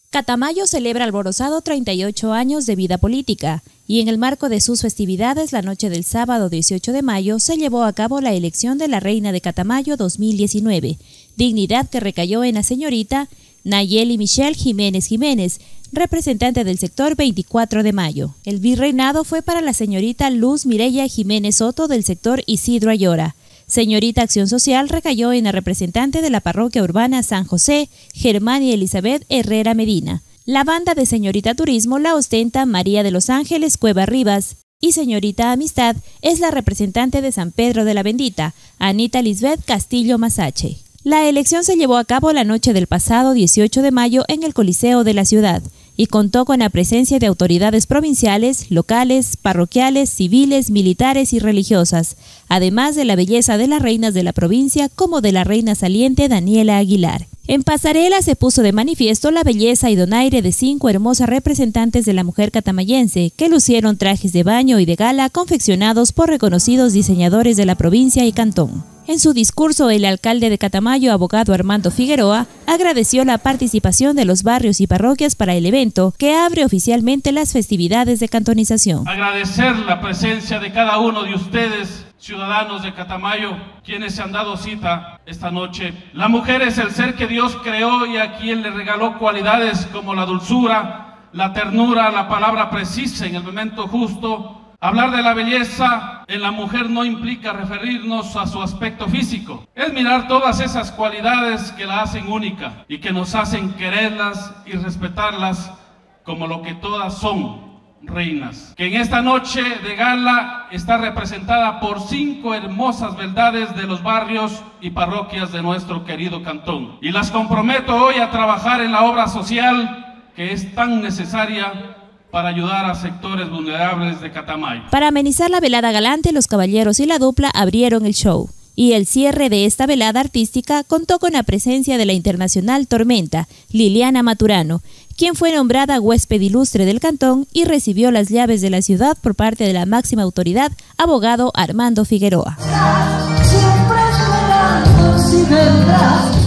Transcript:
Catamayo celebra alborozado 38 años de vida política y en el marco de sus festividades la noche del sábado 18 de mayo se llevó a cabo la elección de la Reina de Catamayo 2019, dignidad que recayó en la señorita Nayeli Michelle Jiménez Jiménez, representante del sector 24 de mayo. El virreinado fue para la señorita Luz Mireya Jiménez Soto del sector Isidro Ayora. Señorita Acción Social recayó en la representante de la parroquia urbana San José, Germania Elizabeth Herrera Medina. La banda de Señorita Turismo la ostenta María de los Ángeles Cueva Rivas y Señorita Amistad es la representante de San Pedro de la Bendita, Anita Lisbeth Castillo Masache. La elección se llevó a cabo la noche del pasado 18 de mayo en el Coliseo de la ciudad y contó con la presencia de autoridades provinciales, locales, parroquiales, civiles, militares y religiosas, además de la belleza de las reinas de la provincia como de la reina saliente Daniela Aguilar. En pasarela se puso de manifiesto la belleza y donaire de 5 hermosas representantes de la mujer catamayense que lucieron trajes de baño y de gala confeccionados por reconocidos diseñadores de la provincia y cantón. En su discurso, el alcalde de Catamayo, abogado Armando Figueroa, agradeció la participación de los barrios y parroquias para el evento que abre oficialmente las festividades de cantonización. Agradecer la presencia de cada uno de ustedes, ciudadanos de Catamayo, quienes se han dado cita esta noche. La mujer es el ser que Dios creó y a quien le regaló cualidades como la dulzura, la ternura, la palabra precisa en el momento justo. Hablar de la belleza en la mujer no implica referirnos a su aspecto físico. Es mirar todas esas cualidades que la hacen única y que nos hacen quererlas y respetarlas como lo que todas son, reinas. Que en esta noche de gala está representada por 5 hermosas beldades de los barrios y parroquias de nuestro querido cantón. Y las comprometo hoy a trabajar en la obra social que es tan necesaria para ayudar a sectores vulnerables de Catamayo. Para amenizar la velada galante, los caballeros y la dupla abrieron el show. Y el cierre de esta velada artística contó con la presencia de la internacional Tormenta, Liliana Maturano, quien fue nombrada huésped ilustre del cantón y recibió las llaves de la ciudad por parte de la máxima autoridad, abogado Armando Figueroa. Siempre esperando si vendrás.